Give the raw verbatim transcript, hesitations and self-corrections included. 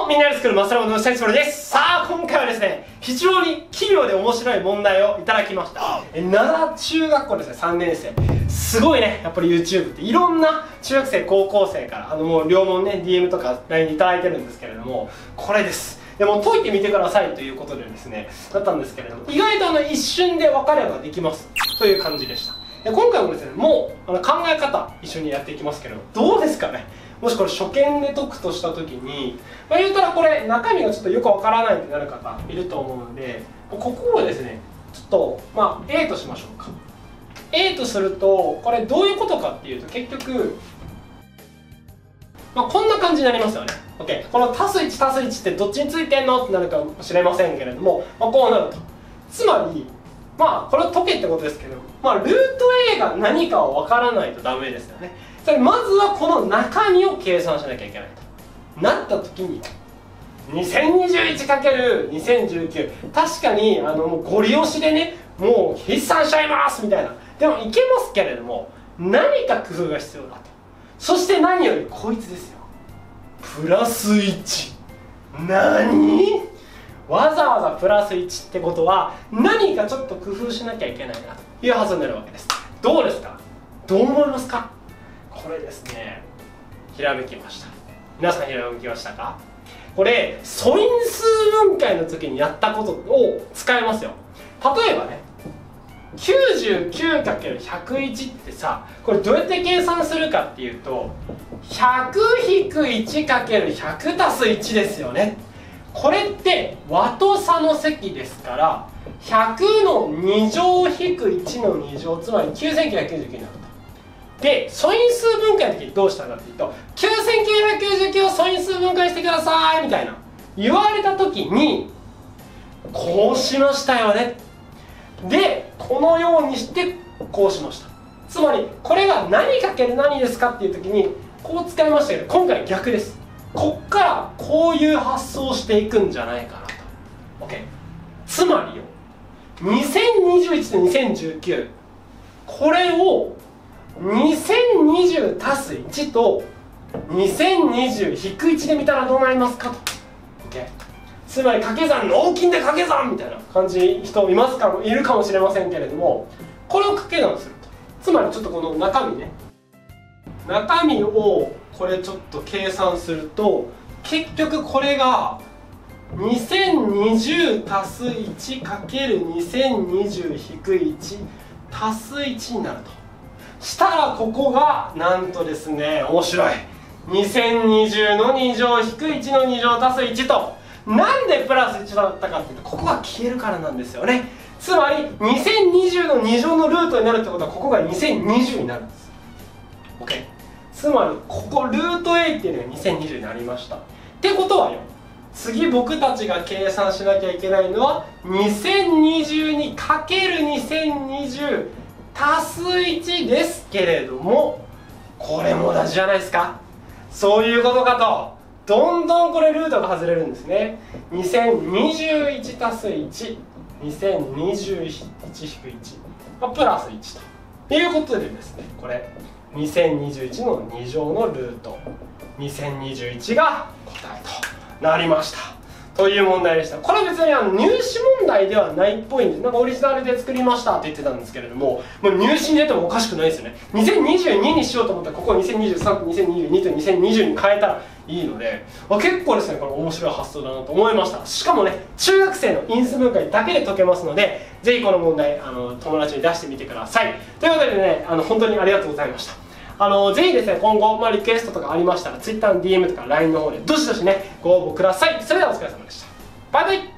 みんなで作るマスターモードのセンスボルです。さあ今回はですね、非常に奇妙で面白い問題をいただきました。え奈良中学校ですね、さんねん生。すごいね、やっぱり YouTube っていろんな中学生高校生からあのもう両門ね ディーエム とか ライン いただいてるんですけれども、これです。でも解いてみてくださいということでですねだったんですけれども、意外とあの一瞬で分かればできますという感じでした。で今回もですね、もうあの考え方一緒にやっていきますけど、どうですかね。もしこれ初見で解くとした時に、まあ、言うたらこれ中身がちょっとよくわからないってなる方いると思うので、ここをですねちょっとまあ A としましょうか。 A とするとこれどういうことかっていうと、結局、まあ、こんな感じになりますよね。 OK、 この足すいち足すいちってどっちについてんのってなるかもしれませんけれども、まあ、こうなると、つまりまあこれを解けってことですけど、まあ、ルート A が何かをわからないとダメですよね。まずはこの中身を計算しなきゃいけないとなった時に にせんにじゅういちかけるにせんじゅうきゅう、 確かにあのもうゴリ押しでねもう筆算しちゃいますみたいな、でもいけますけれども何か工夫が必要だと。そして何よりこいつですよ、プラスいち。何？わざわざプラスいちってことは何かちょっと工夫しなきゃいけないなというはずになるわけです。どうですか？どう思いますか？これですね、ひらめきました。皆さんひらめきましたか？これ素因数分解の時にやったことを使えますよ。例えばね きゅうじゅうきゅうかけるひゃくいち ってさ、これどうやって計算するかっていうと ひゃくひくいちかけるひゃくたすいち ですよね。これって和と差の積ですから、ひゃくのに乗引くいちのに乗、つまりきゅうせんきゅうひゃくきゅうじゅうきゅうになると。で素因数分解の時どうしたかっていうと、きゅうせんきゅうひゃくきゅうじゅうきゅうを素因数分解してくださいみたいな言われた時にこうしましたよね。でこのようにしてこうしました。つまりこれが何かける何ですかっていう時にこう使いましたけど、今回逆です。こっからこういう発想をしていくんじゃないかなと。 OK、 つまりよにせんにじゅういちとにせんじゅうきゅう、これをにせんにじゅう足すいちとにせんにじゅう引くいちで見たらどうなりますかと。 OK、 つまり掛け算脳筋で掛け算みたいな感じ人いますかいるかもしれませんけれども、これを掛け算すると、つまりちょっとこの中身ね、中身をこれちょっと計算すると結局これがにせんにじゅう足すいちかけるにせんにじゅう引くいち足すいちになるとしたら、ここがなんとですね面白いにせんにじゅうのに乗引くいちのに乗足すいちと、なんでプラスいちだったかっていうと、ここが消えるからなんですよね。つまりにせんにじゅうのに乗のルートになるってことはここがにせんにじゅうになるんです。 OK、 つまりここルート A っていうのがにせんにじゅうになりましたってことはよ、次僕たちが計算しなきゃいけないのはにせんにじゅうにかけるにせんにじゅう足すいちですけれども、これも同じじゃないですか。そういうことかと、どんどんこれルートが外れるんですね。にせんにじゅういち足すいち、にせんにじゅういち引くいち、まあ、プラスいちということでですね、これにせんにじゅういちのに乗のルートにせんにじゅういちが答えとなりましたという問題でした。これは別にあの入試問題ではないっぽいんです。なんかオリジナルで作りましたって言ってたんですけれども、もう入試に出てもおかしくないですよね。にせんにじゅうににしようと思ったらここをにせんにじゅうさんとにせんにじゅうにとにせんにじゅうに変えたらいいので、まあ、結構ですねこれ面白い発想だなと思いました。しかもね中学生の因数分解だけで解けますので、ぜひこの問題あの友達に出してみてください。ということでね、あの本当にありがとうございました。あのぜひですね今後、まあ、リクエストとかありましたら Twitter の ディーエム とか ライン の方でどしどしねご応募ください。それではお疲れ様でした。バイバイ。